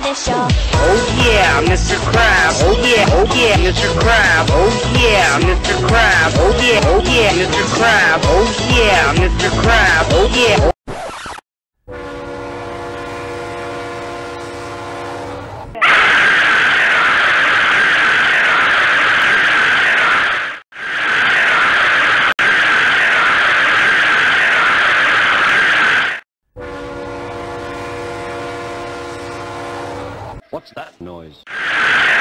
Oh yeah, Mr. Krabs. Oh yeah, Mr. Krabs. Oh yeah, Mr. Krabs. Oh yeah, Mr. Krabs. Oh yeah, Mr. Krabs. Oh yeah. What's that noise?